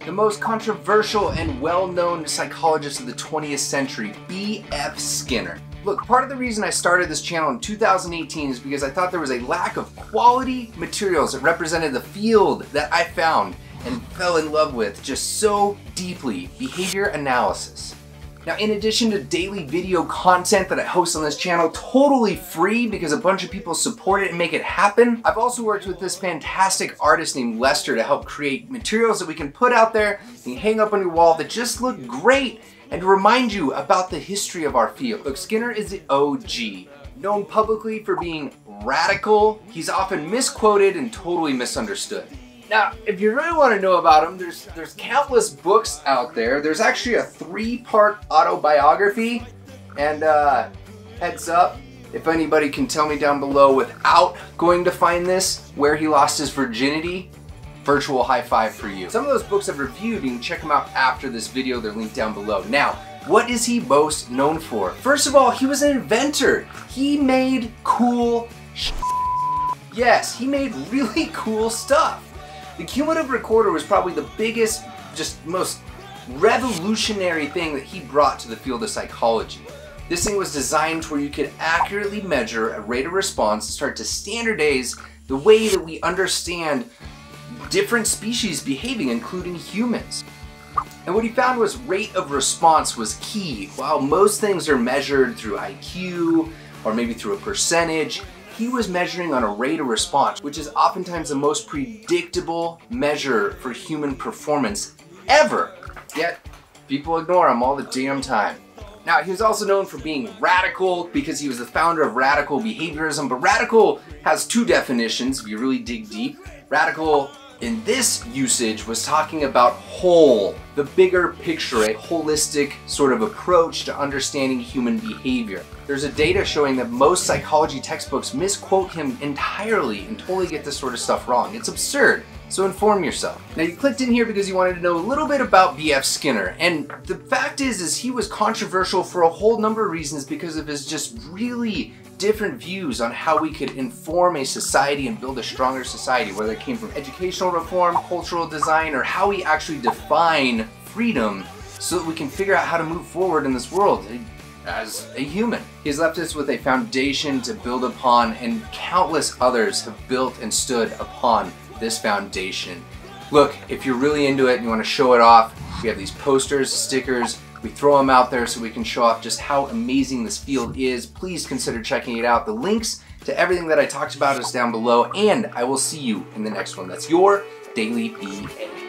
the most controversial and well-known psychologist of the 20th century, B.F. Skinner. Look, part of the reason I started this channel in 2018 is because I thought there was a lack of quality materials that represented the field that I found and fell in love with just so deeply: behavior analysis. Now, in addition to daily video content that I host on this channel, totally free because a bunch of people support it and make it happen, I've also worked with this fantastic artist named Lester to help create materials that we can put out there and hang up on your wall that just look great and to remind you about the history of our field. Look, Skinner is the OG. Known publicly for being radical, he's often misquoted and totally misunderstood. Now, if you really want to know about him, there's countless books out there. There's actually a 3-part autobiography, and heads up, if anybody can tell me down below without going to find this, where he lost his virginity, virtual high five for you. Some of those books I've reviewed, you can check them out after this video. They're linked down below. Now, what is he most known for? First of all, he was an inventor. He made cool shit. Yes, he made really cool stuff. The cumulative recorder was probably the biggest, just most revolutionary thing that he brought to the field of psychology. This thing was designed where you could accurately measure a rate of response and start to standardize the way that we understand different species behaving, including humans. And what he found was rate of response was key. While most things are measured through IQ or maybe through a percentage, he was measuring on a rate of response, which is oftentimes the most predictable measure for human performance ever. Yet, people ignore him all the damn time. Now, he was also known for being radical because he was the founder of radical behaviorism, but radical has 2 definitions if you really dig deep. Radical in this usage was talking about whole, the bigger picture, a holistic sort of approach to understanding human behavior. There's a data showing that most psychology textbooks misquote him entirely and totally get this sort of stuff wrong. It's absurd. So inform yourself. Now, you clicked in here because you wanted to know a little bit about B.F. Skinner, and the fact is he was controversial for a whole number of reasons because of his just really different views on how we could inform a society and build a stronger society, whether it came from educational reform, cultural design, or how we actually define freedom so that we can figure out how to move forward in this world as a human. He's left us with a foundation to build upon, and countless others have built and stood upon this foundation. Look, if you're really into it and you want to show it off, we have these posters, stickers. We throw them out there so we can show off just how amazing this field is. Please consider checking it out. The links to everything that I talked about is down below, and I will see you in the next one. That's your Daily BA.